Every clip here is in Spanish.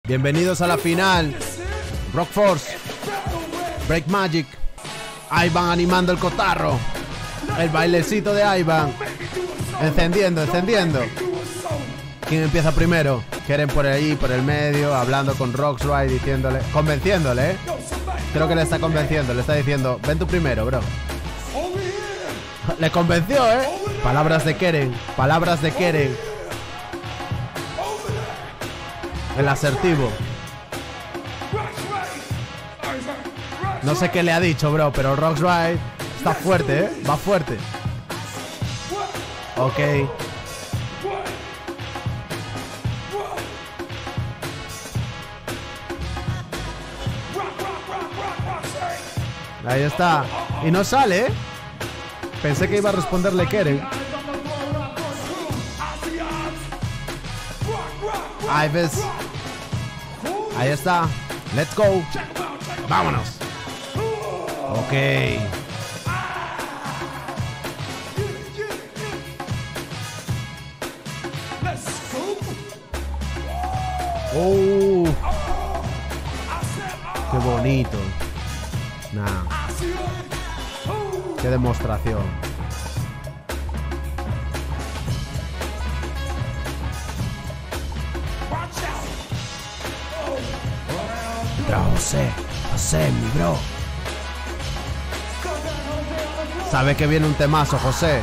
Bienvenidos a la final. Rock Force, Break Magic, Ivan animando el cotarro. El bailecito de Ivan. Encendiendo, encendiendo. ¿Quién empieza primero? Quieren por ahí, por el medio, hablando con Roxray, diciéndole, convenciéndole, ¿eh? Creo que le está convenciendo, le está diciendo, ven tú primero, bro. Le convenció, ¿eh? Palabras de Keren, palabras de Keren. El asertivo. No sé qué le ha dicho, bro, pero Roxray está fuerte, ¿eh? Va fuerte. Ok. Ahí está. Y no sale, ¿eh? Pensé que iba a responderle Keren. Ives. Ahí está. Let's go. Vámonos. Ok. Oh. Qué bonito. Nah. Qué demostración. Bro, José, mi bro. Sabe que viene un temazo, José.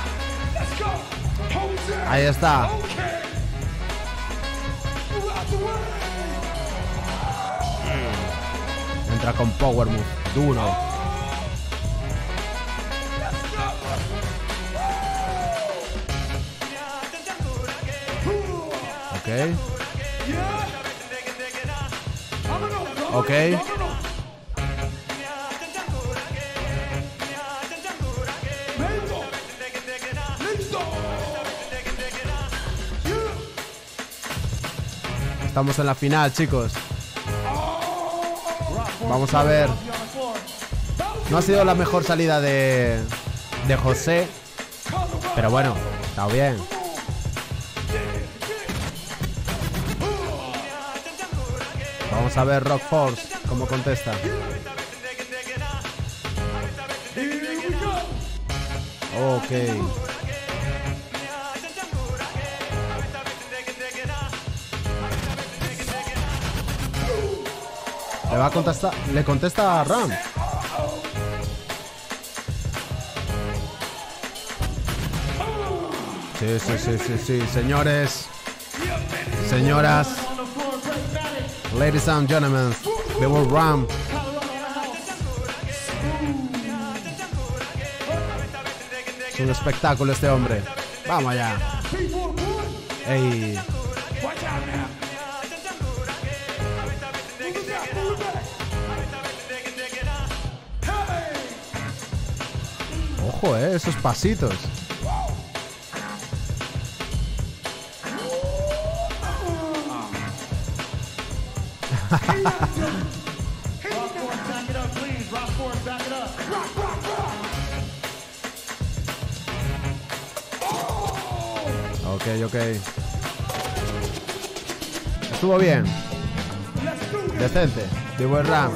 Ahí está. Entra con Power Move. Duro. Ok. Ok. Estamos en la final, chicos. Vamos a ver. No ha sido la mejor salida de José, pero bueno, está bien. Vamos a ver Rock Force cómo contesta. Ok. Le va a contestar, le contesta a Ram. Sí, señores, señoras, ladies and gentlemen, Bill Ram. Es un espectáculo este hombre. Vamos allá. Ey. Ojo, esos pasitos. Ok. Estuvo bien. Decente. B-Boy Ram.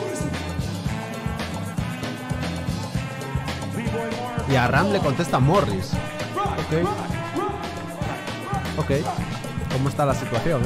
Y a Ram le contesta Morris. Ok. ¿Cómo está la situación,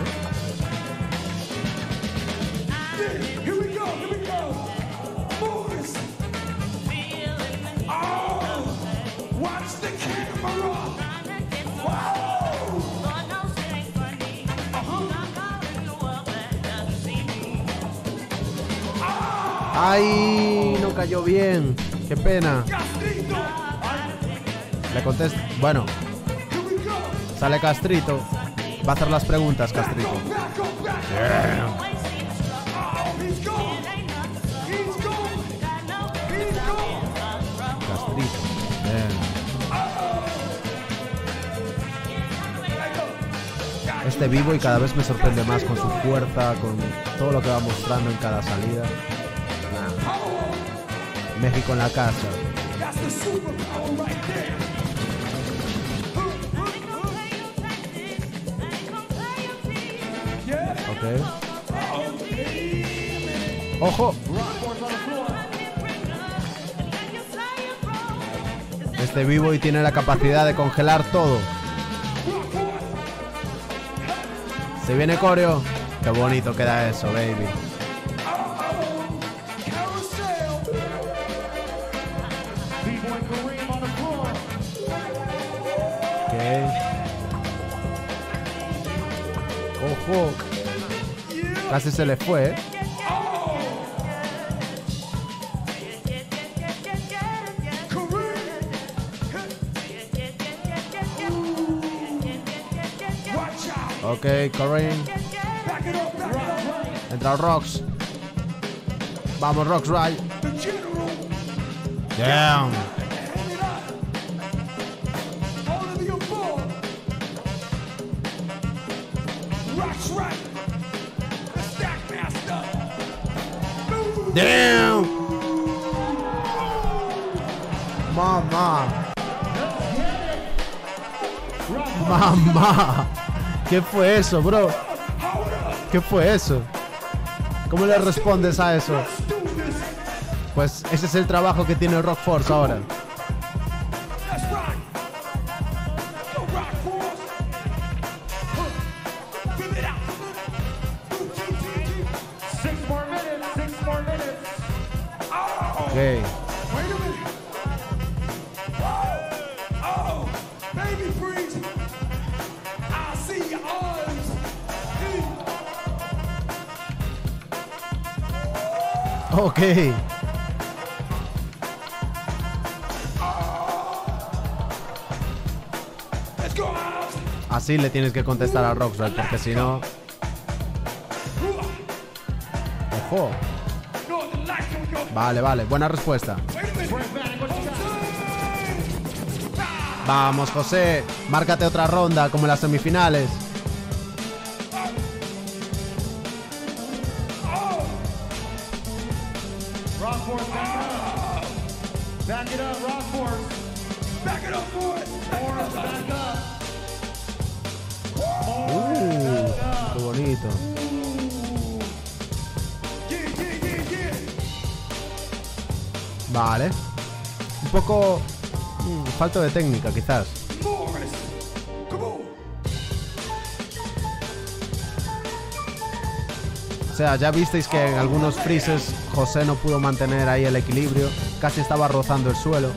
Ay, no cayó bien. Qué pena. Le contesta. Bueno. Sale Castrito. Va a hacer las preguntas, Castrito. Yeah. Castrito. Yeah. Este vivo y cada vez me sorprende más con su fuerza, con todo lo que va mostrando en cada salida. México en la casa. Ok. ¡Ojo! Este vivo y tiene la capacidad de congelar todo. Se viene coreo. Qué bonito queda eso, baby. Ok. Ojo. Casi se le fue, ¿eh? Ok, Kareem. Entra Rox. Vamos, Rox, right. Damn. Damn. Mamá. Mamá. ¿Qué fue eso, bro? ¿Qué fue eso? ¿Cómo le respondes a eso? Pues ese es el trabajo que tiene Rock Force ahora. Ok. Ok. Así le tienes que contestar a Roxwell, porque si no... Ojo. Vale, vale, buena respuesta. Vamos, José. Márcate otra ronda, como en las semifinales. Qué bonito. Vale. Un poco... falta de técnica, quizás. O sea, ya visteis que en algunos freezes José no pudo mantener ahí el equilibrio. Casi estaba rozando el suelo.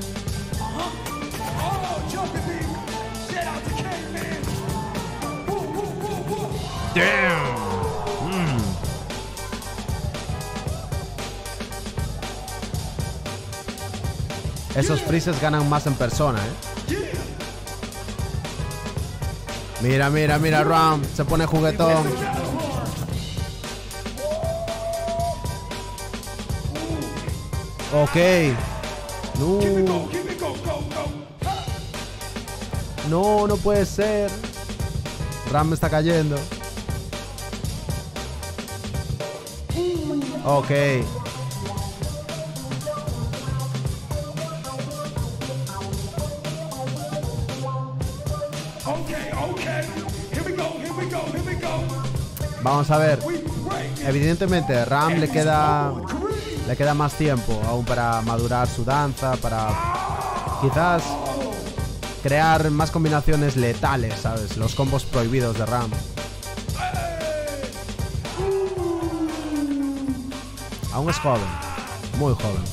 Damn. Esos freezes ganan más en persona, ¿eh? Mira, mira, mira, Ram. Se pone juguetón. Ok. No. No, no puede ser. Ram me está cayendo. Ok. Vamos a ver. Evidentemente, Ram le queda más tiempo aún para madurar su danza, para quizás crear más combinaciones letales, ¿sabes? Los combos prohibidos de Ram. Aún es joven, muy joven.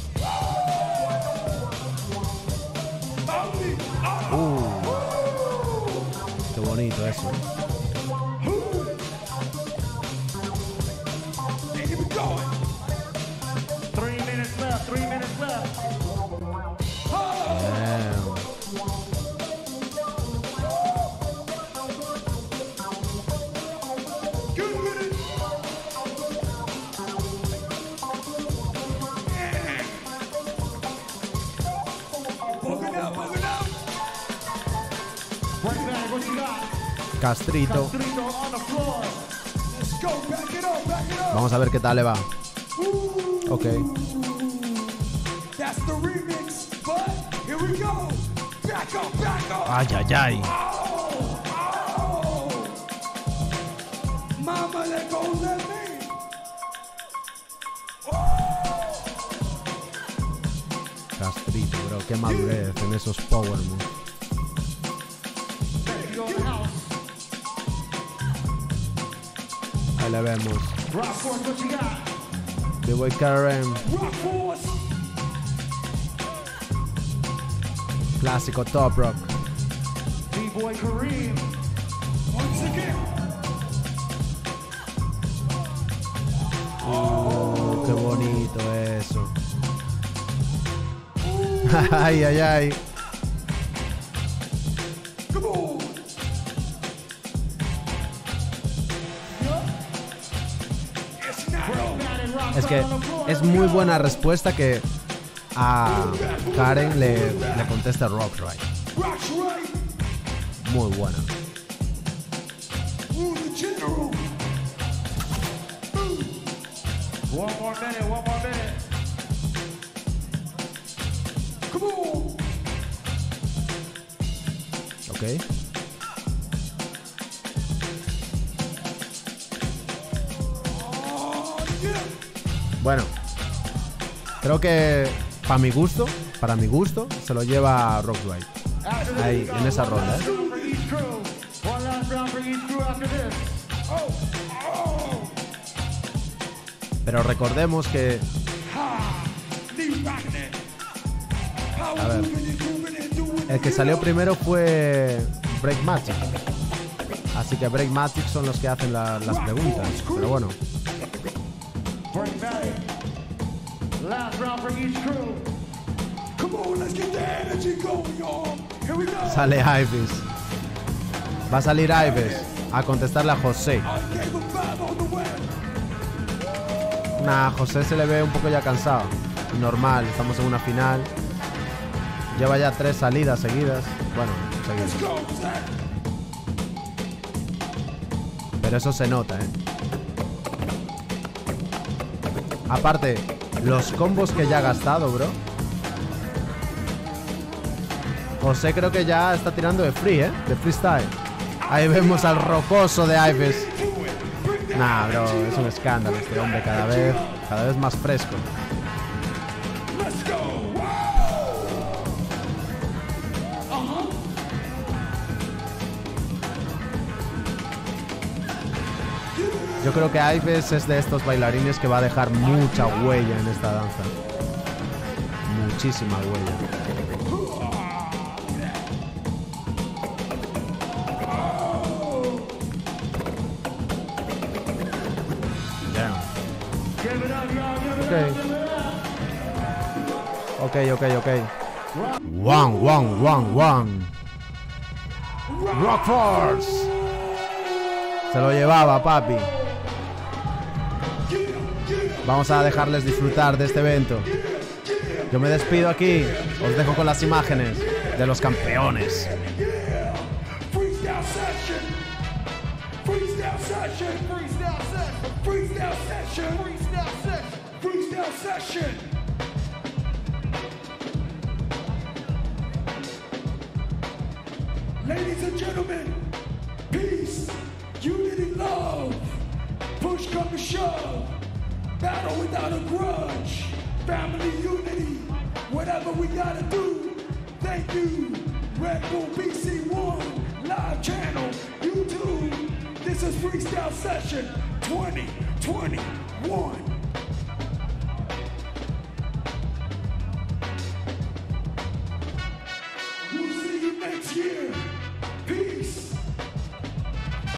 Qué bonito eso. Castrito. Vamos a ver qué tal le va. Ok. Ay, ay, ay. Castrito, bro. Qué madurez en esos power moves. Ahí le vemos. B-Boy KRM. Clásico Top Rock. B-Boy Kareem. Once again. Qué bonito eso. Ay, ay, ay. Es que es muy buena respuesta que a Karen le contesta Rock's Right. Muy buena. One more minute. Come on. Ok. Bueno, creo que para mi gusto, se lo lleva Rock's Right. Ahí, en esa ronda, ¿eh? Pero recordemos que... A ver, el que salió primero fue Break Magic. Así que Break Magic son los que hacen las preguntas. Pero bueno. Sale Ives. Va a salir Ives a contestarle a José. Nah, José se le ve un poco ya cansado. Normal, estamos en una final. Lleva ya 3 salidas seguidas. Bueno, seguidas. Pero eso se nota, ¿eh? Aparte, los combos que ya ha gastado, bro. José creo que ya está tirando de free, ¿eh? De freestyle. Ahí vemos al rocoso de Ives. Nah, bro, es un escándalo este hombre cada vez más fresco. Yo creo que Ives es de estos bailarines que va a dejar mucha huella en esta danza. Muchísima huella. Ok. One. Rock Force. Se lo llevaba, papi. Vamos a dejarles disfrutar de este evento. Yo me despido aquí. Os dejo con las imágenes de los campeones. Ladies and gentlemen, peace, unity, love, push come to shove, battle without a grudge, family unity, whatever we gotta do. Thank you, Red Bull BC1, live channel, YouTube. This is Freestyle Session 2020.